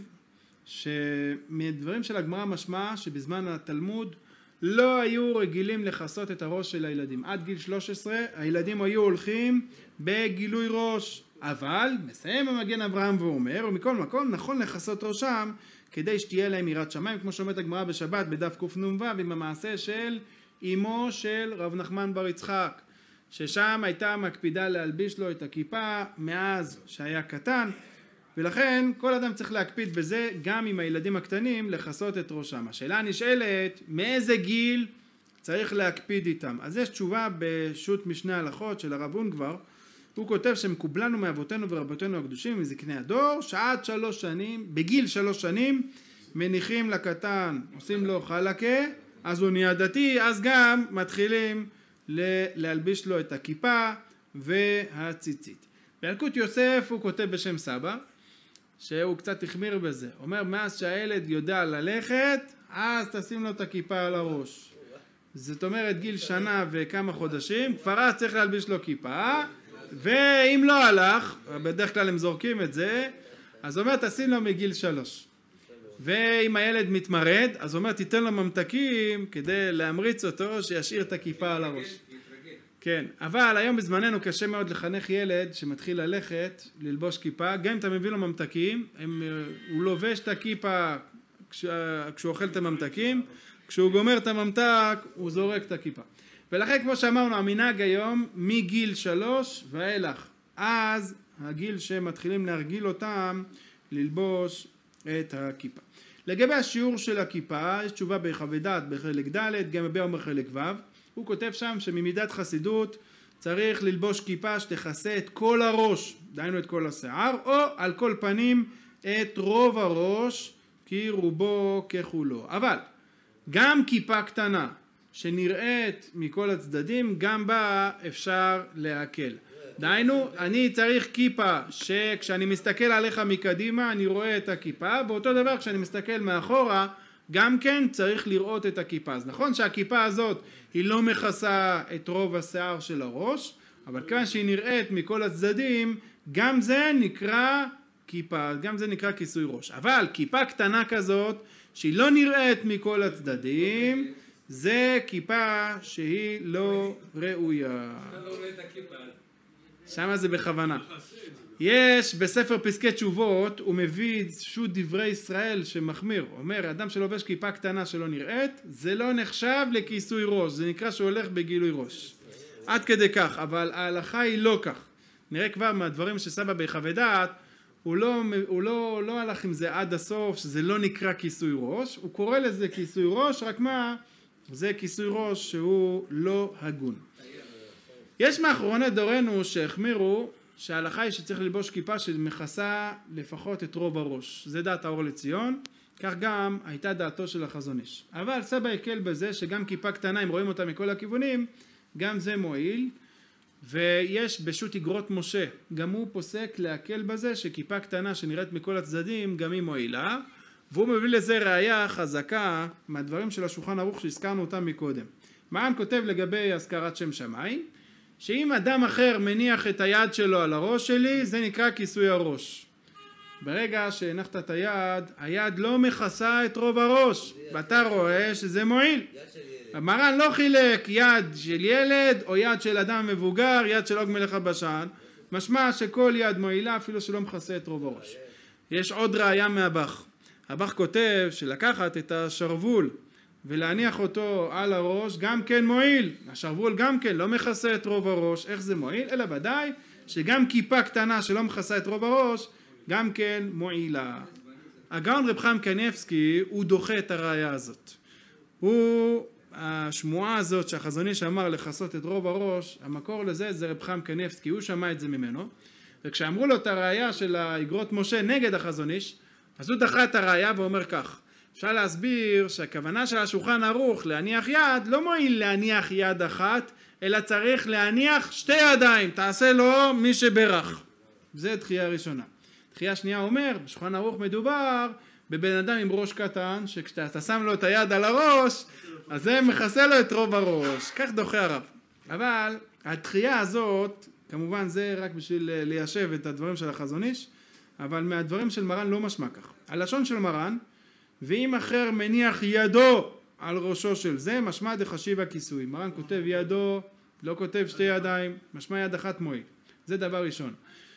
S1: שמדברים של הגמרא משמע שבזמן התלמוד לא היו רגילים לכסות את הראש של הילדים. עד גיל שלוש עשרה הילדים היו הולכים בגילוי ראש, אבל מסיים המגן אברהם ואומר, ומכל מקום נכון לכסות ראשם כדי שתהיה להם יראת שמיים, כמו שאומרת הגמרא בשבת בדף קנ"ו עם המעשה של אמו של רב נחמן בר יצחק, ששם הייתה מקפידה להלביש לו את הכיפה מאז שהיה קטן, ולכן כל אדם צריך להקפיד בזה, גם עם הילדים הקטנים, לכסות את ראשם. השאלה נשאלת, מאיזה גיל צריך להקפיד איתם? אז יש תשובה בשו"ת משנה הלכות של הרב אונגבר. הוא כותב שמקובלנו מאבותינו ורבותינו הקדושים מזקני הדור, שעד שלוש שנים, בגיל שלוש שנים, מניחים לקטן, עושים לו חלקה, אז הוא נהיה דתי, אז גם מתחילים להלביש לו את הכיפה והציצית. בילקוט יוסף הוא כותב בשם סבא, שהוא קצת החמיר בזה. אומר, מאז שהילד יודע ללכת, אז תשים לו את הכיפה על הראש. זאת אומרת, גיל שנה וכמה חודשים, כבר אז צריך להלביש לו כיפה, ואם לא הלך, בדרך כלל הם זורקים את זה, אז אומר, תשים לו מגיל שלוש. ואם הילד מתמרד, אז אומר, תיתן לו ממתקים כדי להמריץ אותו שישאיר את הכיפה על הראש. כן, אבל היום בזמננו קשה מאוד לחנך ילד שמתחיל ללכת, ללבוש כיפה, גם אם אתה מביא לו ממתקים, הם, הוא לובש את הכיפה כשהוא אוכל את הממתקים, כשהוא גומר את הממתק, הוא זורק את הכיפה. ולכן כמו שאמרנו, המנהג היום מגיל שלוש ואילך, אז הגיל שמתחילים להרגיל אותם ללבוש את הכיפה. לגבי השיעור של הכיפה, יש תשובה בחוות דעת בחלק ד', גם בביאה אומר חלק ו', הוא כותב שם שממידת חסידות צריך ללבוש כיפה שתכסה את כל הראש, דהיינו את כל השיער, או על כל פנים את רוב הראש, כי רובו ככולו. אבל גם כיפה קטנה שנראית מכל הצדדים, גם בה אפשר להקל. דהיינו, אני צריך כיפה שכשאני מסתכל עליך מקדימה אני רואה את הכיפה, ואותו דבר כשאני מסתכל מאחורה גם כן צריך לראות את הכיפה. אז נכון שהכיפה הזאת היא לא מכסה את רוב השיער של הראש, אבל כיוון שהיא נראית מכל הצדדים, גם זה נקרא כיפה, גם זה נקרא כיסוי ראש. אבל כיפה קטנה כזאת שהיא לא נראית מכל הצדדים, זה כיפה שהיא לא ראויה. שמה זה בכוונה. יש בספר פסקי תשובות, הוא מביא שו"ת דברי ישראל שמחמיר, אומר אדם שלובש כיפה קטנה שלא נראית, זה לא נחשב לכיסוי ראש, זה נקרא שהולך בגילוי ראש. עד כדי כך, אבל ההלכה היא לא כך. נראה כבר מהדברים שסבא בחוות דעת, הוא לא, הוא לא, לא הלך עם זה עד הסוף, שזה לא נקרא כיסוי ראש, הוא קורא לזה כיסוי ראש, רק מה? זה כיסוי ראש שהוא לא הגון. יש מאחרוני דורנו שהחמירו שההלכה היא שצריך ללבוש כיפה שמכסה לפחות את רוב הראש. זה דעת האור לציון, כך גם הייתה דעתו של החזון איש. אבל סבא הקל בזה שגם כיפה קטנה, אם רואים אותה מכל הכיוונים, גם זה מועיל. ויש בשו"ת אגרות משה, גם הוא פוסק להקל בזה שכיפה קטנה שנראית מכל הצדדים, גם היא מועילה. והוא מביא לזה ראיה חזקה מהדברים של השולחן ערוך שהזכרנו אותם מקודם. מרן כותב לגבי הזכרת שם שמיים, שאם אדם אחר מניח את היד שלו על הראש שלי, זה נקרא כיסוי הראש. ברגע שהנחת את היד, היד לא מכסה את רוב הראש, ואתה רואה שזה מועיל. מרן לא חילק יד של ילד או יד של אדם מבוגר, יד של עוג מלך הבשן, משמע שכל יד מועילה אפילו שלא מכסה את רוב הראש. יש עוד ראיה מהבח. הבח כותב שלקחת את השרוול ולהניח אותו על הראש גם כן מועיל. השרוול גם כן לא מכסה את רוב הראש. איך זה מועיל? אלא ודאי שגם כיפה קטנה שלא מכסה את רוב הראש גם כן מועילה. הגאון רב חיים קניבסקי הוא דוחה את הראיה הזאת. הוא, השמועה הזאת שהחזון איש אמר לכסות את רוב הראש, המקור לזה זה רב חיים קניבסקי, הוא שמע את זה ממנו. וכשאמרו לו את הראיה של האגרות משה נגד החזון איש, אז הוא דחה את הראיה ואומר כך, אפשר להסביר שהכוונה של השולחן ערוך להניח יד לא מועיל להניח יד אחת, אלא צריך להניח שתי ידיים, תעשה לו מי שברך. זה דחייה ראשונה. דחייה שנייה אומר, בשולחן ערוך מדובר בבן אדם עם ראש קטן, שכשאתה שם לו את היד על הראש, אז זה מכסה לו את רוב הראש. כך דוחה הרב. אבל הדחייה הזאת, כמובן זה רק בשביל ליישב את הדברים של החזון איש, אבל מהדברים של מרן לא משמע כך. הלשון של מרן, ואם אחר מניח ידו על ראשו של זה, משמע דחשיב הכיסוי. מרן כותב ידו, לא כותב שתי ידיים, משמע יד אחת מועיל. זה דבר ראשון.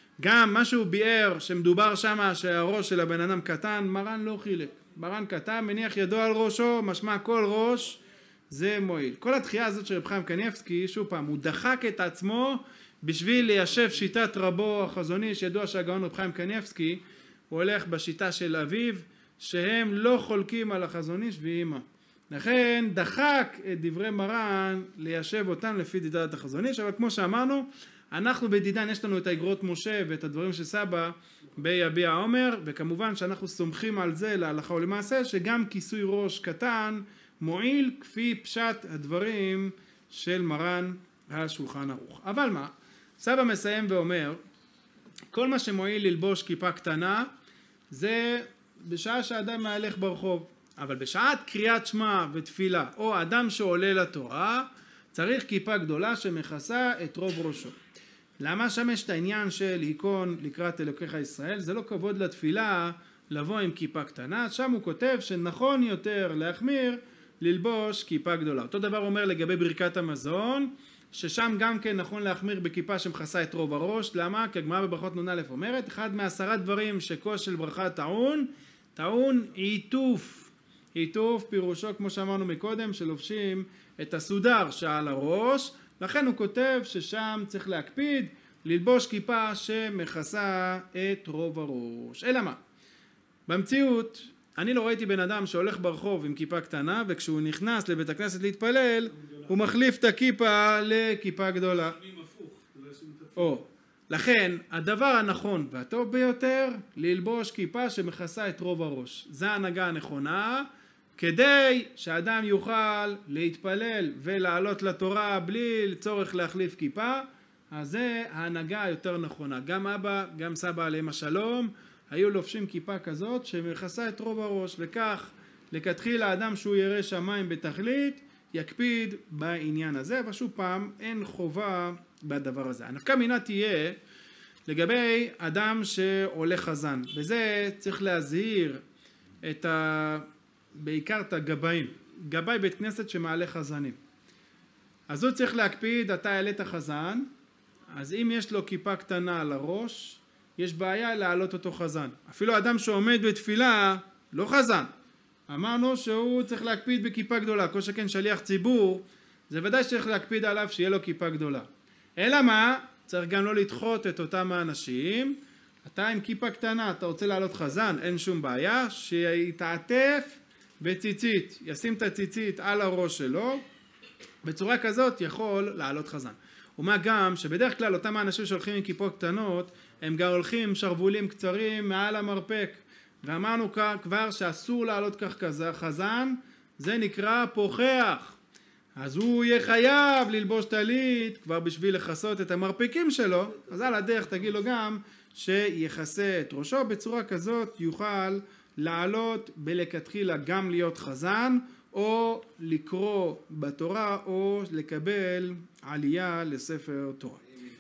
S1: גם מה שהוא ביאר שמדובר שמה שהראש של הבן אדם קטן, מרן לא חילק. מרן קטן, מניח ידו על ראשו, משמע כל ראש, זה מועיל. כל התחייה הזאת של רב חיים קניבסקי, שוב פעם, הוא דחק את עצמו בשביל ליישב שיטת רבו החזוני, שידוע שהגאון רב חיים קניבסקי, הוא הולך בשיטה של אביו, שהם לא חולקים על החזון איש ואימא. לכן דחק את דברי מרן ליישב אותם לפי דידת החזון איש, אבל כמו שאמרנו, אנחנו בדידן יש לנו את האגרות משה ואת הדברים של סבא ביביע העומר, וכמובן שאנחנו סומכים על זה להלכה ולמעשה, שגם כיסוי ראש קטן מועיל כפי פשט הדברים של מרן השולחן ערוך. אבל מה? סבא מסיים ואומר, כל מה שמועיל ללבוש כיפה קטנה, זה בשעה שאדם מהלך ברחוב. אבל בשעת קריאת שמע ותפילה, או אדם שעולה לתורה, צריך כיפה גדולה שמכסה את רוב ראשו. למה שם יש את העניין של היכון לקראת אלוקיך ישראל? זה לא כבוד לתפילה לבוא עם כיפה קטנה, שם הוא כותב שנכון יותר להחמיר ללבוש כיפה גדולה. אותו דבר אומר לגבי ברכת המזון, ששם גם כן נכון להחמיר בכיפה שמכסה את רוב הראש. למה? כי הגמרא בברכות נ"א אומרת, אחד מעשרה דברים שכוס של ברכה טעון, טעון עיטוף. עיטוף פירושו כמו שאמרנו מקודם, שלובשים את הסודר שעל הראש, לכן הוא כותב ששם צריך להקפיד ללבוש כיפה שמכסה את רוב הראש. אלא מה? במציאות, אני לא ראיתי בן אדם שהולך ברחוב עם כיפה קטנה, וכשהוא נכנס לבית הכנסת להתפלל, הוא מחליף את הכיפה לכיפה גדולה. או, לכן, הדבר הנכון והטוב ביותר, ללבוש כיפה שמכסה את רוב הראש. זו ההנהגה הנכונה, כדי שאדם יוכל להתפלל ולעלות לתורה בלי צורך להחליף כיפה, אז זה ההנהגה היותר נכונה. גם אבא, גם סבא עליהם השלום, היו לובשים כיפה כזאת שמכסה את רוב הראש, וכך לכתחילה האדם שהוא ירא שמיים בתכלית, יקפיד בעניין הזה, ושוב פעם אין חובה בדבר הזה. הנפקא מינה תהיה לגבי אדם שעולה חזן, וזה צריך להזהיר את ה... בעיקר את הגבאים, גבאי בית כנסת שמעלה חזנים. אז הוא צריך להקפיד, אתה העלית חזן, אז אם יש לו כיפה קטנה על הראש, יש בעיה להעלות אותו חזן. אפילו אדם שעומד בתפילה, לא חזן. אמרנו שהוא צריך להקפיד בכיפה גדולה, כל שכן שליח ציבור, זה ודאי שצריך להקפיד עליו שיהיה לו כיפה גדולה. אלא מה? צריך גם לא לדחות את אותם האנשים. אתה עם כיפה קטנה, אתה רוצה לעלות חזן, אין שום בעיה, שיתעטף בציצית, ישים את הציצית על הראש שלו, בצורה כזאת יכול לעלות חזן. ומה גם שבדרך כלל אותם האנשים שהולכים עם כיפות קטנות, הם גם הולכים עם שרבולים קצרים מעל המרפק, ואמרנו כבר שאסור לעלות כך כזה חזן, זה נקרא פוחח. אז הוא יהיה חייב ללבוש טלית כבר בשביל לכסות את המרפקים שלו, אז על הדרך תגיד לו גם שיכסה את ראשו, בצורה כזאת יוכל לעלות בלכתחילה גם להיות חזן, או לקרוא בתורה, או לקבל עלייה לספר תורה.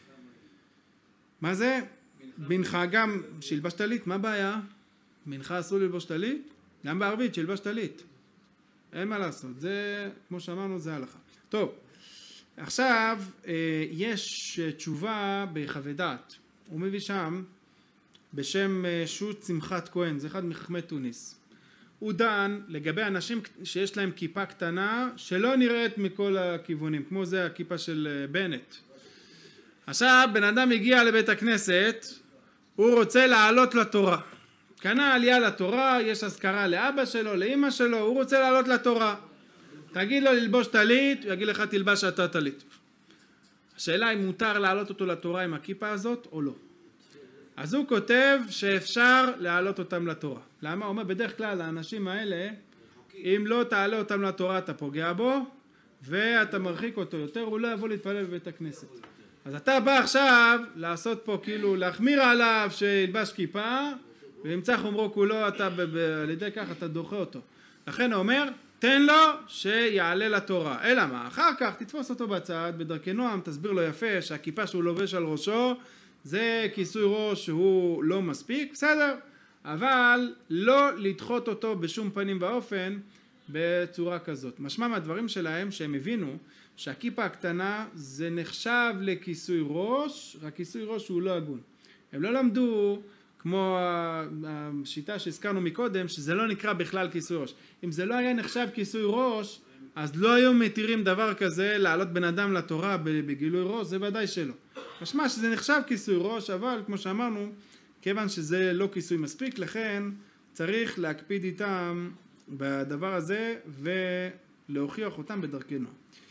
S1: מה זה? מנחה גם שילבש טלית, מה הבעיה? מנחה אסור ללבוש טלית? גם בערבית שילבש טלית. אין מה לעשות, זה, כמו שאמרנו, זה הלכה. טוב, עכשיו יש תשובה בחוות דעת. הוא מביא שם בשם שו"ת שמחת כהן, זה אחד מחכמי תוניס. הוא דן לגבי אנשים שיש להם כיפה קטנה שלא נראית מכל הכיוונים, כמו זה הכיפה של בנט. עכשיו בן אדם הגיע לבית הכנסת, הוא רוצה לעלות לתורה. קנה עלייה לתורה, יש אזכרה לאבא שלו, לאמא שלו, הוא רוצה לעלות לתורה. תגיד לו ללבוש טלית, הוא יגיד לך תלבש אתה טלית. השאלה אם מותר לעלות אותו לתורה עם הכיפה הזאת או לא. אז הוא כותב שאפשר להעלות אותם לתורה. למה? הוא אומר בדרך כלל האנשים האלה, אם לא תעלה אותם לתורה אתה פוגע בו, ואתה מרחיק אותו יותר, הוא לא יבוא להתפלל בבית הכנסת. אז אתה בא עכשיו לעשות פה כאילו להחמיר עליו שילבש כיפה, וימצא חומרו כולו, אתה ב- ב- על ידי כך אתה דוחה אותו. לכן הוא אומר, תן לו שיעלה לתורה. אלא מה? אחר כך תתפוס אותו בצד, בדרכי נועם, תסביר לו יפה שהכיפה שהוא לובש על ראשו, זה כיסוי ראש שהוא לא מספיק, בסדר? אבל לא לדחות אותו בשום פנים ואופן בצורה כזאת. משמע מהדברים שלהם שהם הבינו שהכיפה הקטנה זה נחשב לכיסוי ראש, רק כיסוי ראש הוא לא הגון. הם לא למדו כמו השיטה שהזכרנו מקודם, שזה לא נקרא בכלל כיסוי ראש. אם זה לא היה נחשב כיסוי ראש, אז לא היו מתירים דבר כזה לעלות בן אדם לתורה בגילוי ראש, זה ודאי שלא. משמע שזה נחשב כיסוי ראש, אבל כמו שאמרנו, כיוון שזה לא כיסוי מספיק, לכן צריך להקפיד איתם בדבר הזה ולהוכיח אותם בדרכנו.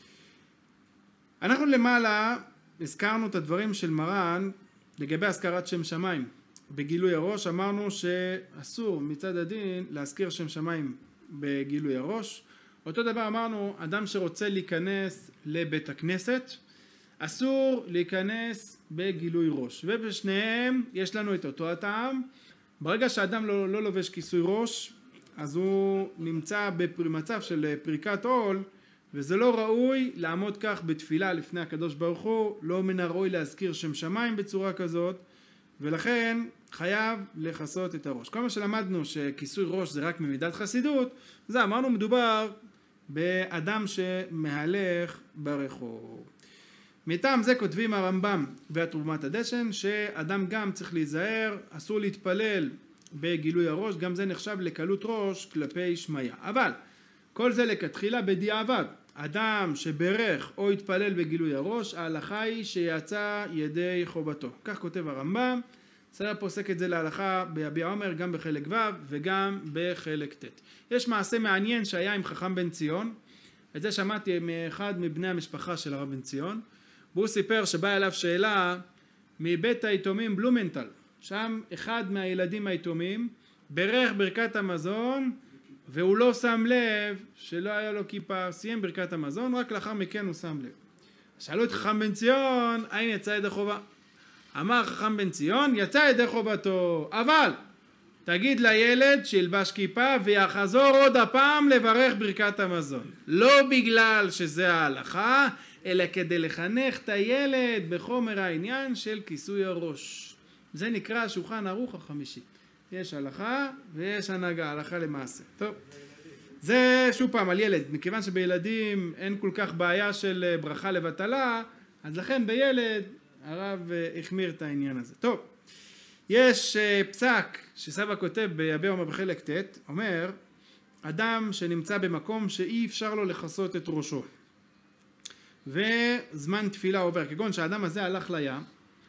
S1: אנחנו למעלה הזכרנו את הדברים של מרן לגבי הזכרת שם שמיים. בגילוי הראש אמרנו שאסור מצד הדין להזכיר שם שמיים בגילוי הראש. אותו דבר אמרנו, אדם שרוצה להיכנס לבית הכנסת, אסור להיכנס בגילוי ראש. ובשניהם יש לנו את אותו הטעם. ברגע שאדם לא, לא לובש כיסוי ראש, אז הוא נמצא במצב של פריקת עול, וזה לא ראוי לעמוד כך בתפילה לפני הקדוש ברוך הוא, לא מן הראוי להזכיר שם שמיים בצורה כזאת, ולכן חייב לכסות את הראש. כל מה שלמדנו שכיסוי ראש זה רק ממידת חסידות, זה אמרנו מדובר באדם שמהלך ברחוב. מטעם זה כותבים הרמב"ם והתרומת הדשן שאדם גם צריך להיזהר, אסור להתפלל בגילוי הראש, גם זה נחשב לקלות ראש כלפי שמיה. אבל כל זה לכתחילה בדיעבד. אדם שברך או התפלל בגילוי הראש, ההלכה היא שיצא ידי חובתו. כך כותב הרמב"ם, סבא פוסק את זה להלכה ביביע עומר גם בחלק ו' וגם בחלק ט'. יש מעשה מעניין שהיה עם חכם בן ציון, את זה שמעתי מאחד מבני המשפחה של הרב בן ציון, והוא סיפר שבאה אליו שאלה מבית היתומים בלומנטל, שם אחד מהילדים היתומים ברך ברכת המזון והוא לא שם לב שלא היה לו כיפה, סיים ברכת המזון, רק לאחר מכן הוא שם לב. שאלו את חכם בן ציון האם יצא ידי חובה. אמר חכם בן ציון יצא ידי חובתו, אבל תגיד לילד שילבש כיפה ויחזור עוד הפעם לברך ברכת המזון, לא בגלל שזה ההלכה אלא כדי לחנך את הילד בחומר העניין של כיסוי הראש. זה נקרא שולחן ערוך החמישי, יש הלכה ויש הנהגה, הלכה למעשה. טוב, זה שוב פעם על ילד, מכיוון שבילדים אין כל כך בעיה של ברכה לבטלה, אז לכן בילד הרב החמיר את העניין הזה. טוב, יש פסק שסבא כותב ביביע עומר בחלק ט', אומר אדם שנמצא במקום שאי אפשר לו לכסות את ראשו וזמן תפילה עובר, כגון שהאדם הזה הלך לים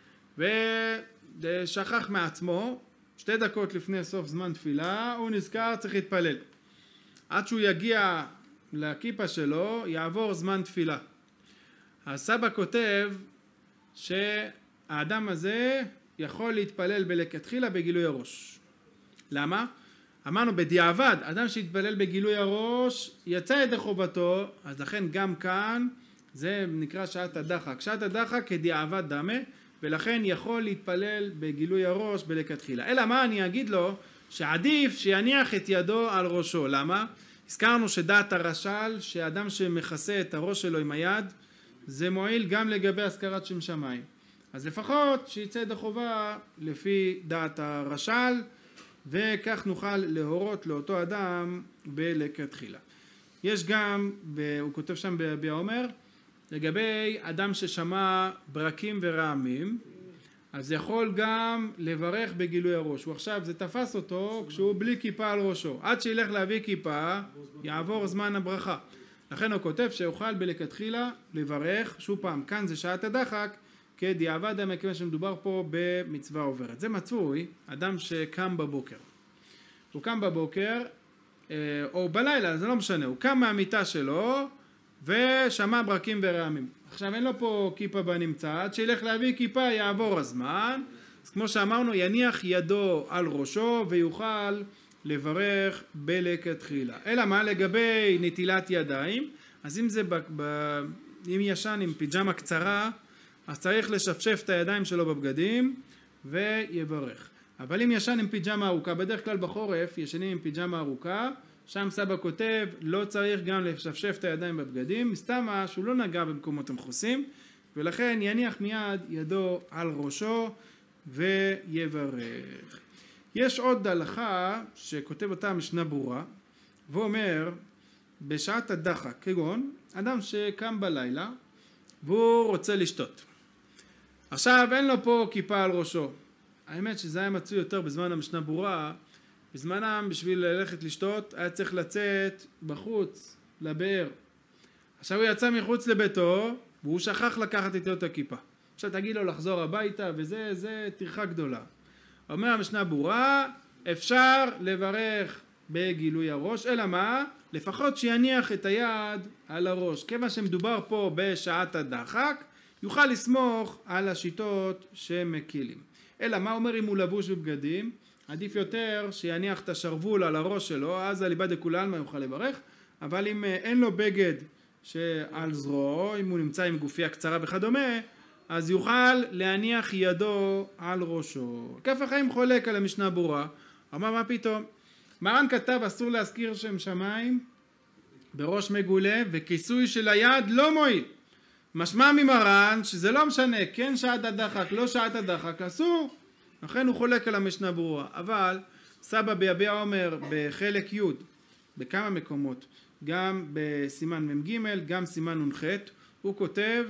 S1: ושכח מעצמו, שתי דקות לפני סוף זמן תפילה הוא נזכר צריך להתפלל, עד שהוא יגיע לכיפה שלו יעבור זמן תפילה. הסבא כותב שהאדם הזה יכול להתפלל בלכתחילה בגילוי הראש. למה? אמרנו בדיעבד, אדם שהתפלל בגילוי הראש יצא ידי חובתו, אז לכן גם כאן זה נקרא שעת הדחק. שעת הדחק כדיעבד דמה, ולכן יכול להתפלל בגילוי הראש בלכתחילה. אלא מה אני אגיד לו? שעדיף שיניח את ידו על ראשו. למה? הזכרנו שדעת הרש"ל שאדם שמכסה את הראש שלו עם היד זה מועיל גם לגבי הזכרת שם שמיים. אז לפחות שיצא ידי חובה לפי דעת הרש"ל, וכך נוכל להורות לאותו אדם בלכתחילה. יש גם, הוא כותב שם ביביע עומר, לגבי אדם ששמע ברקים ורעמים, אז יכול גם לברך בגילוי הראש. הוא עכשיו, זה תפס אותו כשהוא בלי כיפה על ראשו. עד שילך להביא כיפה, יעבור זמן הברכה. לכן הוא כותב שיוכל בלכתחילה לברך, שוב פעם, כאן זה שעת הדחק, כדיעבד דמה, מכיוון שמדובר פה במצווה עוברת. זה מצוי, אדם שקם בבוקר. הוא קם בבוקר, או בלילה, זה לא משנה, הוא קם מהמיטה שלו, ושמע ברקים ורעמים. עכשיו אין לו פה כיפה בנמצא, עד שילך להביא כיפה יעבור הזמן, אז כמו שאמרנו, יניח ידו על ראשו, ויוכל לברך בלכתחילה. אלא מה לגבי נטילת ידיים? אז אם זה, ב, ב, אם ישן עם פיג'מה קצרה, אז צריך לשפשף את הידיים שלו בבגדים ויברך. אבל אם ישן עם פיג'מה ארוכה, בדרך כלל בחורף ישנים עם פיג'מה ארוכה, שם סבא כותב לא צריך גם לשפשף את הידיים בבגדים, מסתמה שהוא לא נגע במקומות המכוסים, ולכן יניח מיד ידו על ראשו ויברך. יש עוד הלכה שכותב אותה משנה ברורה, והוא אומר בשעת הדחק, כגון אדם שקם בלילה והוא רוצה לשתות. עכשיו אין לו פה כיפה על ראשו. האמת שזה היה מצוי יותר בזמן המשנה ברורה. בזמנם בשביל ללכת לשתות היה צריך לצאת בחוץ לבאר. עכשיו הוא יצא מחוץ לביתו והוא שכח לקחת איתו את הכיפה. עכשיו תגיד לו לחזור הביתה וזה זה טרחה גדולה. אומר המשנה ברורה אפשר לברך בגילוי הראש, אלא מה? לפחות שיניח את היד על הראש. כיוון שמדובר פה בשעת הדחק, יוכל לסמוך על השיטות שמקילים. אלא מה אומר אם הוא לבוש בבגדים? עדיף יותר שיניח את השרוול על הראש שלו, אז על איבד לכולן מה יוכל לברך. אבל אם אין לו בגד שעל זרועו, אם הוא נמצא עם גופיה קצרה וכדומה, אז יוכל להניח ידו על ראשו. כף החיים חולק על המשנה ברורה. אמר מה פתאום? מרן כתב אסור להזכיר שם שמיים בראש מגולה, וכיסוי של היד לא מועיל. משמע ממרן שזה לא משנה, כן שעת הדחק, לא שעת הדחק, אסור. לכן הוא חולק על המשנה ברורה. אבל סבא ביביע עומר בחלק י' בכמה מקומות, גם בסימן מ"ג, גם סימן נ"ח, הוא כותב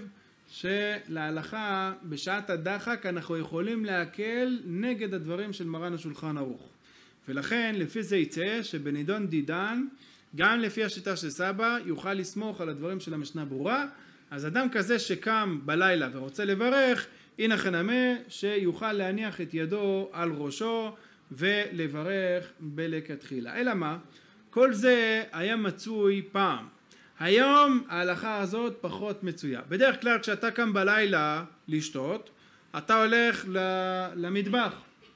S1: שלהלכה בשעת הדחק אנחנו יכולים להקל נגד הדברים של מרן השולחן ערוך. ולכן לפי זה יצא שבנידון דידן, גם לפי השיטה של סבא, יוכל לסמוך על הדברים של המשנה ברורה. אז אדם כזה שקם בלילה ורוצה לברך, הנה חנמה שיוכל להניח את ידו על ראשו ולברך בלכתחילה. אלא מה? כל זה היה מצוי פעם. היום ההלכה הזאת פחות מצויה. בדרך כלל כשאתה קם בלילה לשתות, אתה הולך למטבח.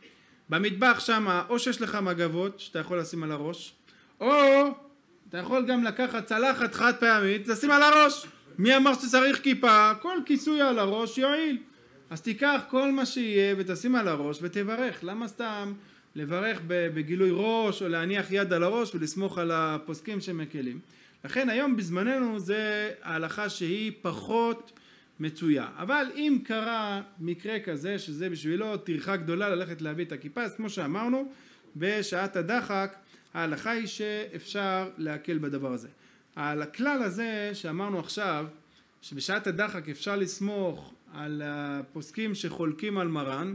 S1: במטבח שם או שיש לך מגבות שאתה יכול לשים על הראש, או אתה יכול גם לקחת צלחת חד פעמית, לשים על הראש. מי אמר שצריך כיפה? כל כיסוי על הראש יועיל. אז תיקח כל מה שיהיה ותשים על הראש ותברך. למה סתם לברך בגילוי ראש או להניח יד על הראש ולסמוך על הפוסקים שמקלים? לכן היום בזמננו זה ההלכה שהיא פחות מצויה. אבל אם קרה מקרה כזה שזה בשבילו טרחה גדולה ללכת להביא את הכיפה, אז כמו שאמרנו, בשעת הדחק ההלכה היא שאפשר להקל בדבר הזה. על הכלל הזה שאמרנו עכשיו, שבשעת הדחק אפשר לסמוך על הפוסקים שחולקים על מרן,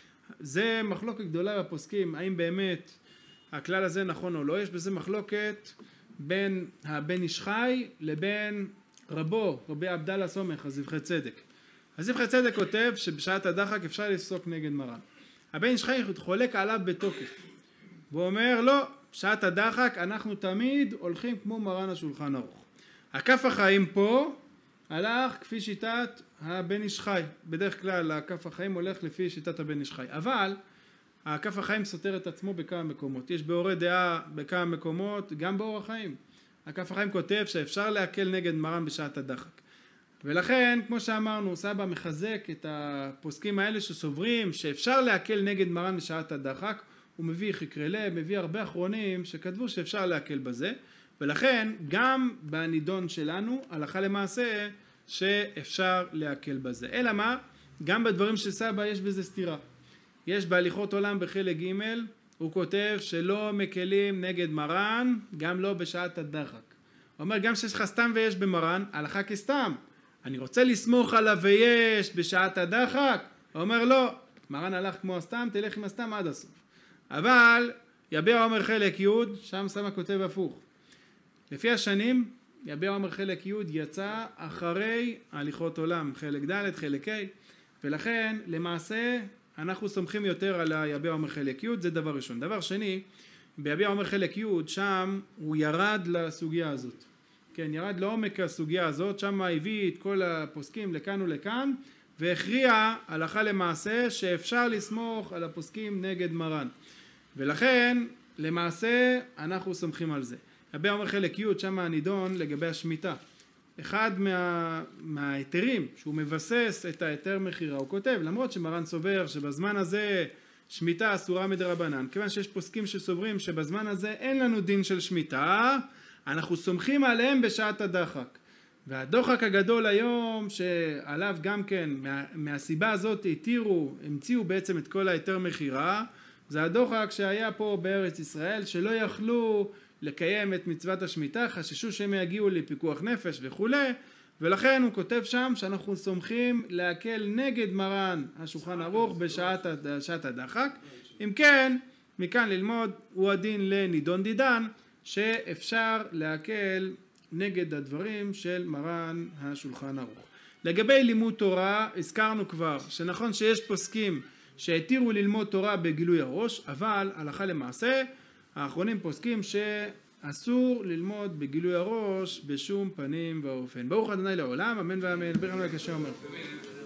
S1: זה מחלוקת גדולה בפוסקים, האם באמת הכלל הזה נכון או לא. יש בזה מחלוקת בין הבן איש חי לבין רבו, רבי עבדאללה סומך, הזבחי צדק. הזבחי צדק כותב שבשעת הדחק אפשר לפסוק נגד מרן. הבן איש חי חולק עליו בתוקף. והוא אומר לא, בשעת הדחק אנחנו תמיד הולכים כמו מרן השולחן ערוך. הכף החיים פה הלך כפי שיטת הבן איש חי. בדרך כלל הכף החיים הולך לפי שיטת הבן איש חי. אבל הכף החיים סותר את עצמו בכמה מקומות. יש באורי דעה בכמה מקומות, גם באור החיים. הכף החיים כותב שאפשר להקל נגד מרן בשעת הדחק. ולכן, כמו שאמרנו, סבא מחזק את הפוסקים האלה שסוברים שאפשר להקל נגד מרן בשעת הדחק. הוא מביא חקרלה, מביא הרבה אחרונים שכתבו שאפשר להקל בזה. ולכן, גם בנידון שלנו, הלכה למעשה, שאפשר להקל בזה. אלא מה? גם בדברים של סבא יש בזה סתירה. יש בהליכות עולם בחלק ג' הוא כותב שלא מקלים נגד מרן, גם לא בשעת הדחק. הוא אומר גם שיש לך סתם ויש במרן, הלכה כסתם. אני רוצה לסמוך עליו ויש בשעת הדחק. הוא אומר לא, מרן הלך כמו הסתם, תלך עם הסתם עד הסוף. אבל יביע אומר חלק י', שם סבא כותב הפוך. לפי השנים, יביע אומר חלק י' יצא אחרי הליכות עולם, חלק ד', חלק ה', ולכן למעשה אנחנו סומכים יותר על היביע אומר חלק י', זה דבר ראשון. דבר שני, ביביע אומר חלק י', שם הוא ירד לסוגיה הזאת. כן, ירד לעומק הסוגיה הזאת, שם הביא את כל הפוסקים לכאן ולכאן, והכריע הלכה למעשה שאפשר לסמוך על הפוסקים נגד מרן. ולכן למעשה אנחנו סומכים על זה. יביע אומר חלק י' שם הנידון לגבי השמיטה. אחד מה, מההיתרים שהוא מבסס את ההיתר מחירה, הוא כותב, למרות שמרן סובר שבזמן הזה שמיטה אסורה מדרבנן, כיוון שיש פוסקים שסוברים שבזמן הזה אין לנו דין של שמיטה, אנחנו סומכים עליהם בשעת הדחק. והדוחק הגדול היום שעליו גם כן, מה, מהסיבה הזאת התירו, המציאו בעצם את כל ההיתר מחירה, זה הדוחק שהיה פה בארץ ישראל, שלא יכלו לקיים את מצוות השמיטה, חששו שהם יגיעו לפיקוח נפש וכו', ולכן הוא כותב שם שאנחנו סומכים להקל נגד מרן השולחן ערוך בשעת שעת הדחק. אם כן, מכאן ללמוד הוא הדין לנידון דידן, שאפשר להקל נגד הדברים של מרן השולחן ערוך. לגבי לימוד תורה, הזכרנו כבר שנכון שיש פוסקים שהתירו ללמוד תורה בגילוי הראש, אבל הלכה למעשה האחרונים פוסקים שאסור ללמוד בגילוי הראש בשום פנים ואופן. ברוך ה' לעולם, אמן ואמן. ברוך ה' כשאומר.